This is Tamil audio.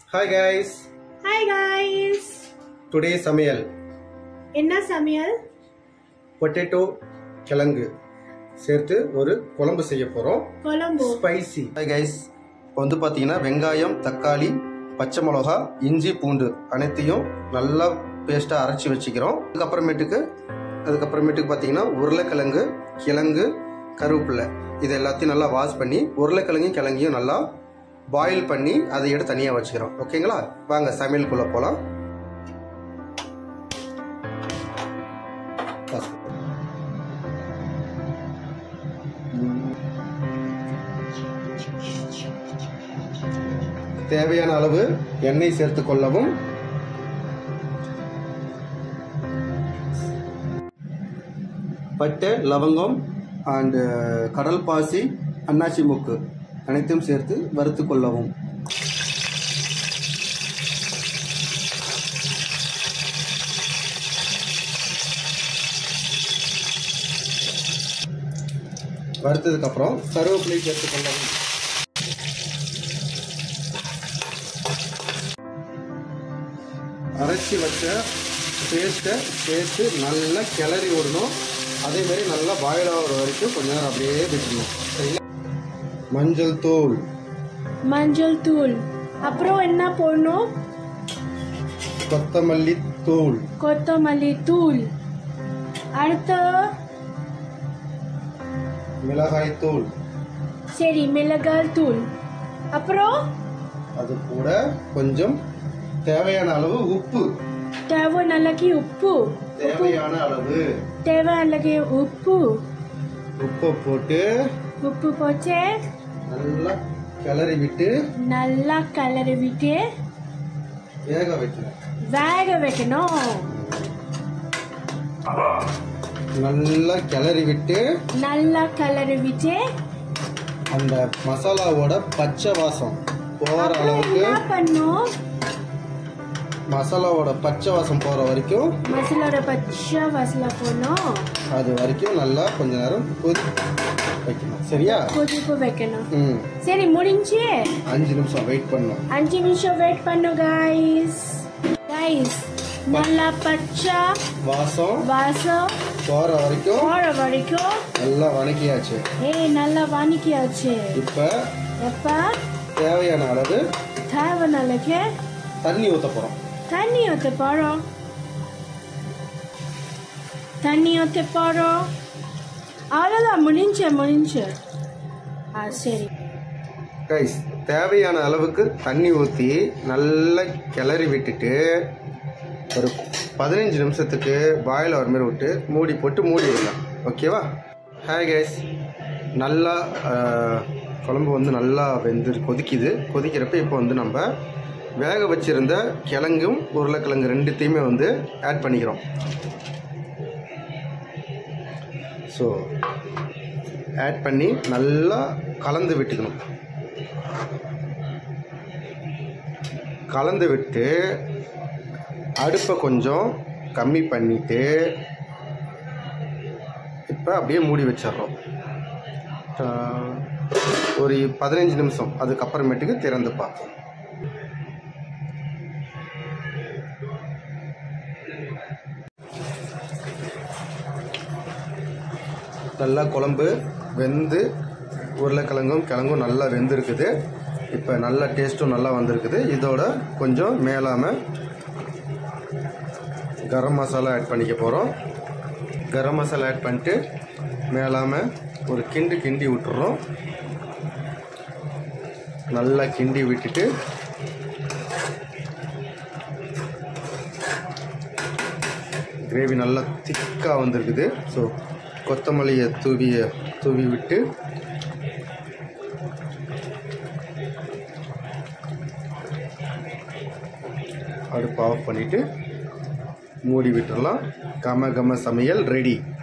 Hi guys. Hi guys. Today சமையல். என்ன சமையல்? Potato கிழங்கு சேர்த்து ஒரு குழம்பு செய்ய போறோம். குழம்பு. Spicy. Hi guys. இப்போ வந்து பாத்தீங்கன்னா வெங்காயம், தக்காளி, பச்சை மிளகாய், இஞ்சி, பூண்டு அனைத்தையும் நல்லா பேஸ்டா அரைச்சி வச்சுக்கிறோம். அதுக்கப்புறமேட்டுக்கு பாத்தீங்கன்னா உருளைக்கிழங்கு, கிழங்கு, கருவேப்பிலை இது எல்லாத்தையும் நல்லா வாஷ் பண்ணி உருளைக்கிழங்கையும் கிழங்கையும் நல்லா பாயில் பண்ணி அதை எடுத்து தனியாக வச்சுக்கிறோம். ஓகேங்களா, வாங்க சமையலுக்குள்ள போகலாம். தேவையான அளவு எண்ணெய் சேர்த்து கொள்ளவும். பட்டை, லவங்கம் அண்ட் கடல் பாசி, அன்னாச்சி மூக்கு அனைத்தையும் சேர்த்து வறுத்து கொள்ளவும். வறுத்ததுக்கு அப்புறம் கருவேப்பிலை சேர்த்து கொள்ளவும். அரைச்சி வச்ச பேஸ்ட்டை சேர்த்து நல்லா கிளறி விடணும். அதே மாதிரி நல்லா பாயில் ஆகிற வரைக்கும் கொஞ்ச நேரம் அப்படியே விட்டுடணும். சரிங்களா? மஞ்சள் தூள் அப்புறம் என்ன போடணும்? கொத்தமல்லி தூள் அடுத்து மிளகாய் தூள். சரி, மிளகாய் தூள். அப்புறம் அது கூட கொஞ்சம் தேவையான அளவு உப்பு. தேவையான உப்பு போட்டு நல்லா கிளறி விட்டு வேக வைக்கணும். நல்லா கிளறி விட்டு அந்த மசாலாவோட பச்சை வாசம் போற அளவுக்கு மசாலாவோட பச்சை வாசம் போற வரைக்கும் அது வரைக்கும் நல்லா கொஞ்ச நேரம் வைக்கணும். சரியா? கொதிப்பு வைக்கணும். சரி, முடிஞ்சு 5 நிமிஷம் வெயிட் பண்ணணும். 5 நிமிஷம் வெயிட் பண்ணு गाइस. நல்லா பச்சை வாசம் போற வரைக்கும் நல்லா வணக்கியாச்சு. நல்லா வணக்கியாச்சு. இப்ப தேவையான அளவு தண்ணி ஊத்த போறோம். அவ்வளோதான், முடிஞ்சு. சரி கைஸ், தேவையான அளவுக்கு தண்ணி ஊற்றி நல்லா கிளறி விட்டுட்டு ஒரு 15 நிமிஷத்துக்கு பாயில் ஆகிற மாதிரி விட்டு மூடி விடலாம். ஓகேவா? ஹாய் கைஸ், நல்லா குழம்பு வந்து நல்லா கொதிக்கிறப்ப இப்போ வந்து நம்ம வேக வச்சிருந்த கிழங்கும் உருளைக்கிழங்கு ரெண்டுத்தையுமே வந்து ஆட் பண்ணிக்கிறோம். ஸோ ஆட் பண்ணி நல்லா கலந்து விட்டுக்கணும். கலந்து விட்டு அடுப்பை கொஞ்சம் கம்மி பண்ணிட்டு இப்போ அப்படியே மூடி வச்சிடுறோம். ஒரு 15 நிமிஷம் அதுக்கப்புறமேட்டுக்கு திறந்து பார்ப்போம். நல்லா குழம்பு வெந்து கிழங்கும் நல்லா வெந்திருக்குது. இப்போ நல்லா டேஸ்ட்டும் நல்லா வந்திருக்குது. இதோட கொஞ்சம் மேலாமல் கரம் மசாலா ஆட் பண்ணிக்க போகிறோம். கரம் மசாலா ஆட் பண்ணிட்டு மேலாமல் ஒரு கிண்டி விட்டுறோம். நல்லா கிண்டி விட்டுட்டு கிரேவி நல்லா திக்காக வந்திருக்குது. ஸோ கொத்தமல்லியை தூவி விட்டு அடுப்பு ஆஃப் பண்ணிவிட்டு மூடி விட்டுடலாம். கம சமையல் ரெடி.